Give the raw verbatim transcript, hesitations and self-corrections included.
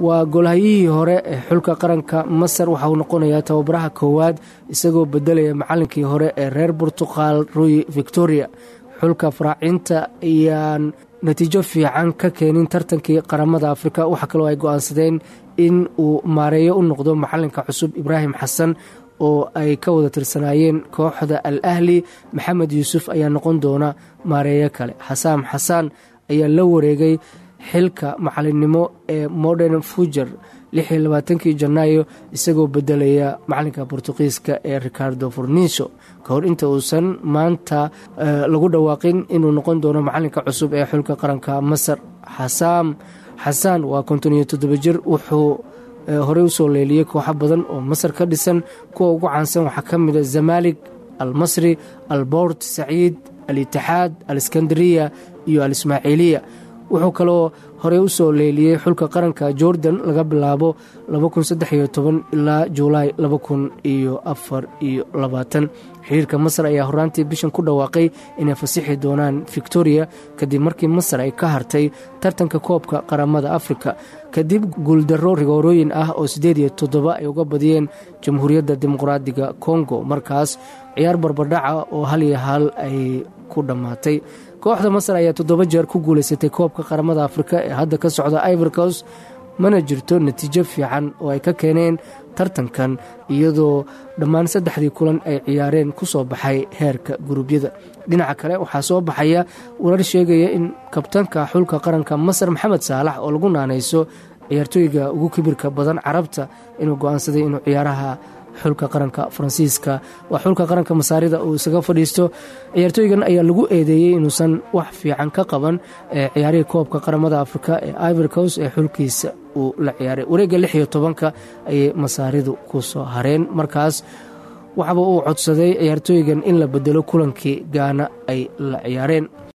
waa golhayihii hore ee xulka qaranka Masar waxa uu noqonayaa tababaraha koowaad isagoo bedelaya macallinkii hore ee reer Portugal Rui Victoria. xulka faraacinta ayaan natiijo fiican ka keenin tartankii qaramada Afrika. waxa kale oo ay go'aansadeen in uu maareeyo u noqdo macallinka cusub Ibrahim Xasan oo ay ka wada tirsanaayeen kooxda Al Ahli. Maxamed Yuusuf ayaa noqon doona maareeyo kale. Xasaan Xasaan ayaa la wareegay xilka macallinnimo ee Modern Future lix iyo labaatankii Janaayo isagoo bedelaya macallinka Portugiiska ee Ricardo Forniso kahor inta uusan maanta uh, lagu dhawaaqin inuu noqon doono macallinka cusub ee xulka qaranka Masar. Xasaan Xasaan waa konton iyo toddoba jir, wuxuu uh, horey u soo leeliyay kooxo badan oo Masar ka dhisan. kuwa ugu caansan waxaa ka mid ah Zamalek, Al Masri, Al Port Said, Al Ittihad, Al Iskandariya iyo Al Ismaaciiliya. wuxuu kaloo horey u soo leeliyay xulka qaranka Jordan laga bilaabo laba kun saddex iyo toban ilaa Juulaay laba kun iyo afar iyo labaatan. xiriirka Masar ayaa horaantii bishan ku dhawaaqay inay fasixi doonaan Victoria kadib markii Masar ay ka hartay tartanka koobka qaramada Afrika kadib guuldarro rigoorooyin ah oo sideed iyo toddoba ay uga badiyeen Jamhuuriyadda Dimuqraadiga Congo. markaas ciyaar barbardhaca oo hal iyo hal ay ku dhamaatay. kooxda Masar ayaa toddoba jeer ku guuleysatay koobka qaramada Afrika ee hadda ka socda Ivory Coast, mana jirto natiijo fiican oo ay ka keeneen tartankan iyadoo dhammaan saddexdii kulan ay ciyaareen ku soo baxay heerka guruubyada. dhinaca kale waxaa soo baxaya warar sheegaya in kabtanka xulka qaranka Masar Maxamed Saalax oo lagu naanayso ciyaartooyga ugu kibirka badan Carabta inuu go'aansaday inuu ciyaaraha xulka qaranka Faransiiska waa xulka qaranka Masaarida uu isaga fadhiisto. ciyaartooygan ayaa lagu eedeeyay inuusan wax fiican ka qaban ee ciyaarihii koobka qaramada Afrika ee Ivory Coast ee xulkiisa uu la ciyaaray. wareegga lix iyo tobanka ayay Masaaridu ku soo hareen. markaas waxaba uu codsaday ciyaartooygan in la bedelo kulankii Ghana ay la ciyaareen.